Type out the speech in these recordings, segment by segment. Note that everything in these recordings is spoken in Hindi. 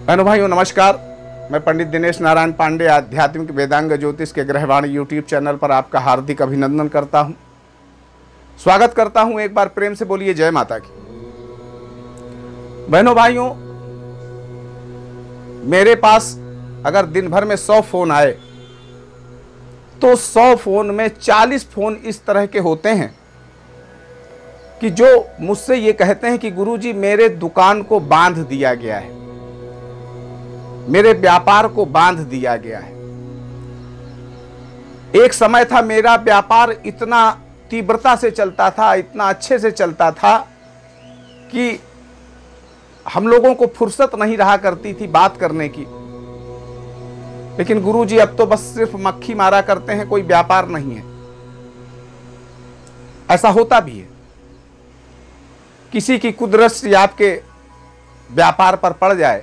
बहनों भाइयों नमस्कार। मैं पंडित दिनेश नारायण पांडे आध्यात्मिक वेदांग ज्योतिष के ग्रहवाणी यूट्यूब चैनल पर आपका हार्दिक अभिनंदन करता हूं, स्वागत करता हूं। एक बार प्रेम से बोलिए जय माता की। बहनों भाइयों, मेरे पास अगर दिन भर में 100 फोन आए तो 100 फोन में 40 फोन इस तरह के होते हैं कि जो मुझसे ये कहते हैं कि गुरुजी मेरे दुकान को बांध दिया गया है, मेरे व्यापार को बांध दिया गया है। एक समय था मेरा व्यापार इतना तीव्रता से चलता था, इतना अच्छे से चलता था कि हम लोगों को फुर्सत नहीं रहा करती थी बात करने की। लेकिन गुरुजी अब तो बस सिर्फ मक्खी मारा करते हैं, कोई व्यापार नहीं है। ऐसा होता भी है, किसी की कुदृष्टि आपके व्यापार पर पड़ जाए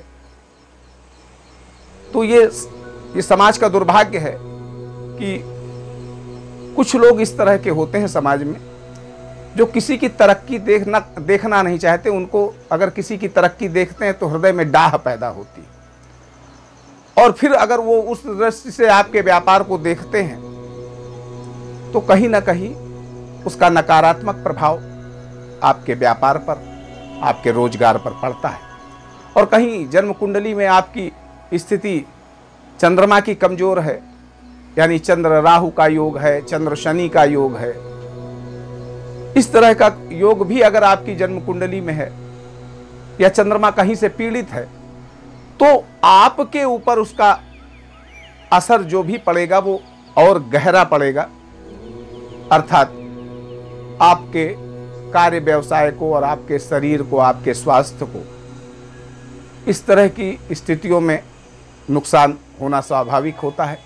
तो ये समाज का दुर्भाग्य है कि कुछ लोग इस तरह के होते हैं समाज में जो किसी की तरक्की देखना नहीं चाहते। उनको अगर किसी की तरक्की देखते हैं तो हृदय में डाह पैदा होती है, और फिर अगर वो उस दृष्टि से आपके व्यापार को देखते हैं तो कहीं ना कहीं उसका नकारात्मक प्रभाव आपके व्यापार पर, आपके रोजगार पर पड़ता है। और कहीं जन्म कुंडली में आपकी स्थिति चंद्रमा की कमजोर है, यानी चंद्र राहु का योग है, चंद्र शनि का योग है, इस तरह का योग भी अगर आपकी जन्म कुंडली में है या चंद्रमा कहीं से पीड़ित है तो आपके ऊपर उसका असर जो भी पड़ेगा वो और गहरा पड़ेगा। अर्थात आपके कार्य व्यवसाय को और आपके शरीर को, आपके स्वास्थ्य को इस तरह की स्थितियों में नुकसान होना स्वाभाविक होता है।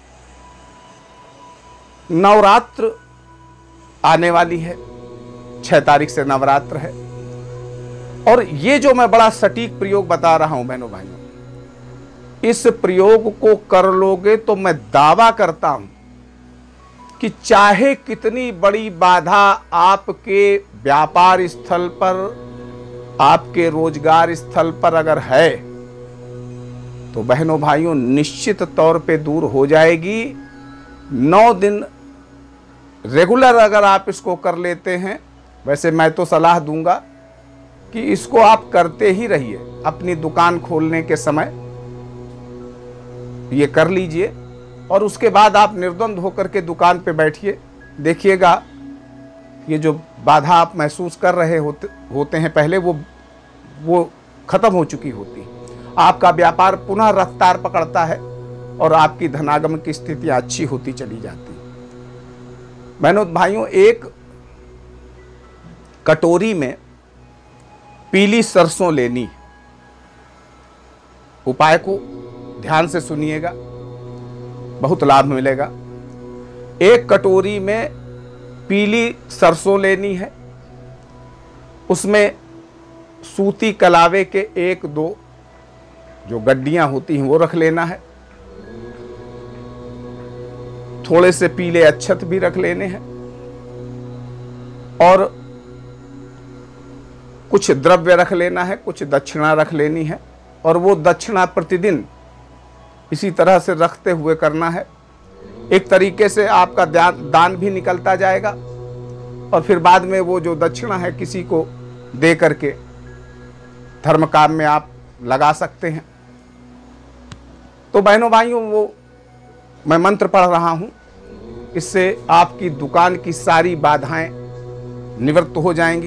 नवरात्र आने वाली है, 6 तारीख से नवरात्र है, और ये जो मैं बड़ा सटीक प्रयोग बता रहा हूं बहनों भाइयों, इस प्रयोग को कर लोगे तो मैं दावा करता हूं कि चाहे कितनी बड़ी बाधा आपके व्यापार स्थल पर, आपके रोजगार स्थल पर अगर है तो बहनों भाइयों निश्चित तौर पे दूर हो जाएगी। 9 दिन रेगुलर अगर आप इसको कर लेते हैं, वैसे मैं तो सलाह दूंगा कि इसको आप करते ही रहिए। अपनी दुकान खोलने के समय ये कर लीजिए और उसके बाद आप निर्द्वंद होकर के दुकान पे बैठिए। देखिएगा ये जो बाधा आप महसूस कर रहे होते हैं पहले, वो खत्म हो चुकी होती है। आपका व्यापार पुनः रफ्तार पकड़ता है और आपकी धनागम की स्थितियां अच्छी होती चली जाती है। बहनों भाइयों, एक कटोरी में पीली सरसों लेनी। उपाय को ध्यान से सुनिएगा, बहुत लाभ मिलेगा। एक कटोरी में पीली सरसों लेनी है, उसमें सूती कलावे के 1-2 जो गड्डियां होती हैं वो रख लेना है। थोड़े से पीले अक्षत भी रख लेने हैं और कुछ द्रव्य रख लेना है, कुछ दक्षिणा रख लेनी है। और वो दक्षिणा प्रतिदिन इसी तरह से रखते हुए करना है। एक तरीके से आपका दान भी निकलता जाएगा और फिर बाद में वो जो दक्षिणा है किसी को दे करके धर्म काम में आप लगा सकते हैं। तो बहनों भाइयों, वो मैं मंत्र पढ़ रहा हूं, इससे आपकी दुकान की सारी बाधाएं निवृत्त हो जाएंगी।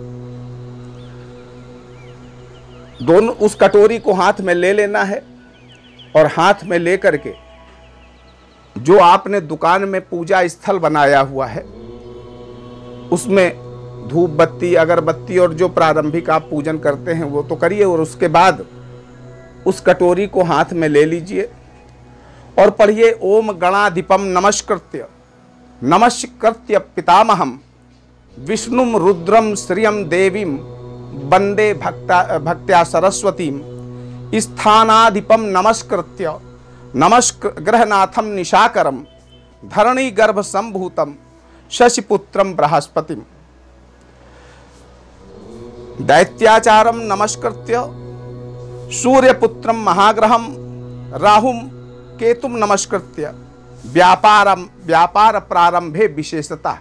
दोनों उस कटोरी को हाथ में ले लेना है और हाथ में लेकर के जो आपने दुकान में पूजा स्थल बनाया हुआ है उसमें धूप बत्ती, अगरबत्ती और जो प्रारंभिक आप पूजन करते हैं वो तो करिए, और उसके बाद उस कटोरी को हाथ में ले लीजिए और पढ़िए ओम गणाधिपम नमस्कृत्य पितामहम विष्णुम रुद्रम श्रियम देवीम वंदे भक्त्या सरस्वतीम स्थानाधिपम नमस्कृत्य नमस्ग्रहनाथम निशाकरम धरणी गर्भ संभूतम शशिपुत्रम बृहस्पतिम दैत्याचारम नमस्कृत्य सूर्यपुत्रम महाग्रहम राहुम केतुम नमस्कृत्य व्यापार प्रारंभे विशेषता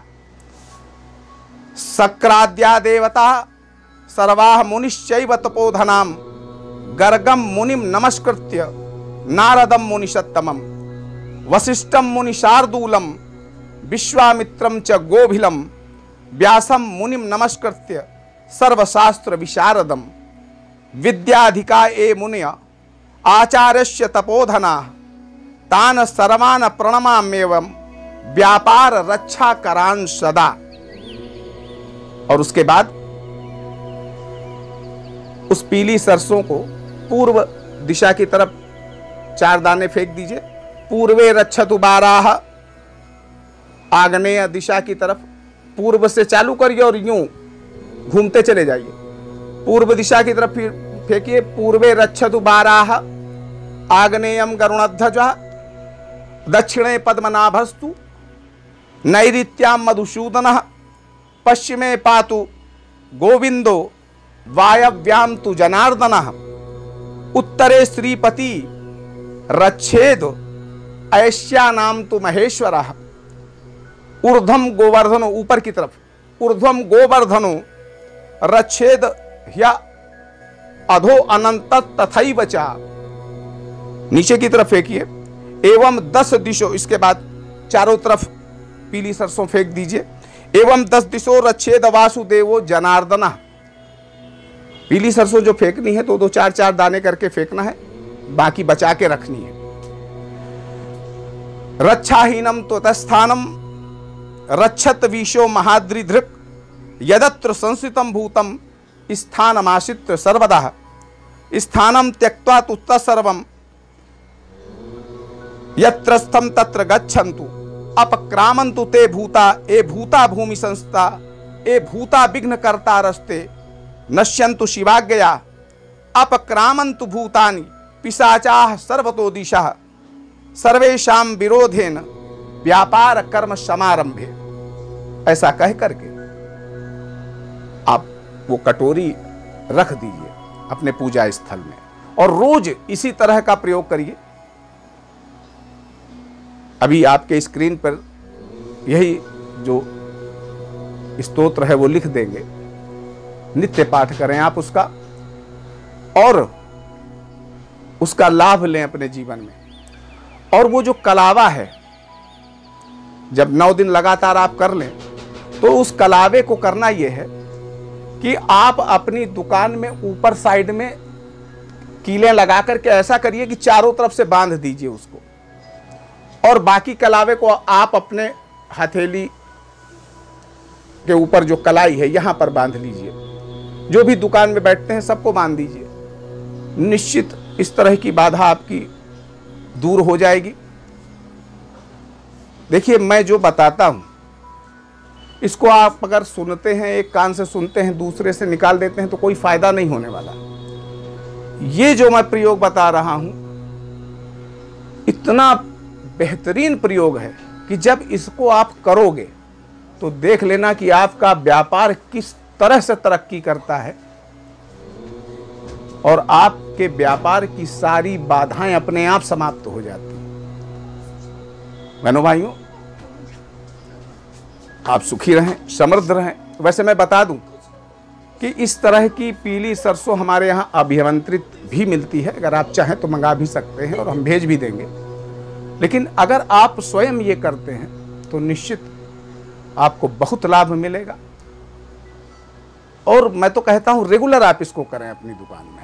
शक्राद्या देवता सर्वाः मुनिश्चैव तपोधनाम गर्गम मुनिम नमस्कृत्य नारदम मुनिषत्तमम वसिष्ठम मुनिशार्दूलम विश्वामित्रम च गोभिलम व्यासम मुनिम नमस्कृत्य सर्वशास्त्र विशारदम विद्याधिका ए मुनय आचार्यस्य तपोधना तान सर्वान प्रणमाम्येवं व्यापार रक्षा करान सदा। और उसके बाद उस पीली सरसों को पूर्व दिशा की तरफ 4 दाने फेंक दीजिए। पूर्वे रक्षतु बाराह, आग्नेय दिशा की तरफ पूर्व से चालू करिए और यूं घूमते चले जाइए। पूर्व दिशा की तरफ फिर फेंकिए। पूर्वे रक्षतु बाराह, आग्नेयम गरुणध्वजः, दक्षिणे पद्मनाभस्तु, नैऋत्याम मधुसूदनः, पश्चिमे पातु गोविंदो, वायव्याम तु जनार्दनः, उत्तरे श्रीपति रच्छेद ऐश्यानाम तु महेश्वरः, ऊर्ध्वम गोवर्धनो, ऊपर की तरफ ऊर्ध्वम गोवर्धनो रच्छेद ह्य अधो अनंत तथैव च, नीचे की तरफ फेंकिए। एवं 10 दिशों, इसके बाद चारों तरफ पीली सरसों फेंक दीजिए। एवं 10 दिशों रच्छेद वासुदेवो जनार्दनः, पीली सरसों जो फेंकनी है तो 2-4 दाने करके फेंकना है, बाकी बचा के रखनी है। रक्षाहीनम त्वतस्थानम रक्षत विशो महाद्रिधृक्, यदत्र संस्थितम भूतम स्थानमाश्रित्य सर्वदा, स्थानम त्यक्त्वा तु तत्सर्वं यत्रस्थम तत्र गच्छन्तु, अपक्रामन्तु ते भूता, ए भूता भूमि संस्था, ए भूता विघ्न कर्ता रस्ते, नश्यन्तु शिवाज्ञया, अपक्रामन्तु भूतानि पिशाचाः सर्वतो दिशः, सर्वेषां विरोधेन व्यापार कर्म समारंभे। ऐसा कह करके आप वो कटोरी रख दीजिए अपने पूजा स्थल में और रोज इसी तरह का प्रयोग करिए। अभी आपके स्क्रीन पर यही जो स्तोत्र है वो लिख देंगे, नित्य पाठ करें आप उसका और उसका लाभ लें अपने जीवन में। और वो जो कलावा है, जब 9 दिन लगातार आप कर लें तो उस कलावे को करना यह है कि आप अपनी दुकान में ऊपर साइड में कीलें लगा करके ऐसा करिए कि चारों तरफ से बांध दीजिए उसको, और बाकी कलावे को आप अपने हथेली के ऊपर जो कलाई है यहां पर बांध लीजिए। जो भी दुकान में बैठते हैं सबको बांध दीजिए। निश्चित इस तरह की बाधा आपकी दूर हो जाएगी। देखिए, मैं जो बताता हूं इसको आप अगर सुनते हैं, एक कान से सुनते हैं दूसरे से निकाल देते हैं तो कोई फायदा नहीं होने वाला। ये जो मैं प्रयोग बता रहा हूं इतना बेहतरीन प्रयोग है कि जब इसको आप करोगे तो देख लेना कि आपका व्यापार किस तरह से तरक्की करता है और आपके व्यापार की सारी बाधाएं अपने आप समाप्त हो जाती हैं। बहनों भाइयों, आप सुखी रहें, समृद्ध रहें। वैसे मैं बता दूं कि इस तरह की पीली सरसों हमारे यहाँ अभिमंत्रित भी मिलती है, अगर आप चाहें तो मंगा भी सकते हैं और हम भेज भी देंगे। लेकिन अगर आप स्वयं ये करते हैं तो निश्चित आपको बहुत लाभ मिलेगा। और मैं तो कहता हूं रेगुलर आप इसको करें अपनी दुकान में।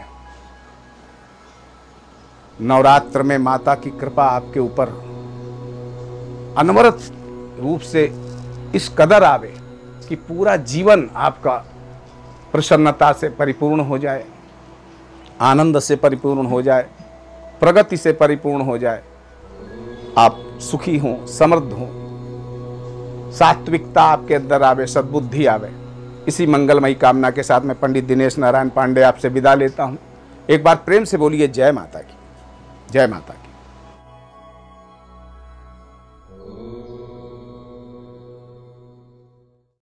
नवरात्र में माता की कृपा आपके ऊपर अनवरत रूप से इस कदर आवे कि पूरा जीवन आपका प्रसन्नता से परिपूर्ण हो जाए, आनंद से परिपूर्ण हो जाए, प्रगति से परिपूर्ण हो जाए। आप सुखी हों, समृद्ध हों, सात्विकता आपके अंदर आवे, सद्बुद्धि आवे। इसी मंगलमयी कामना के साथ मैं पंडित दिनेश नारायण पांडे आपसे विदा लेता हूं। एक बार प्रेम से बोलिए जय माता की, जय माता की।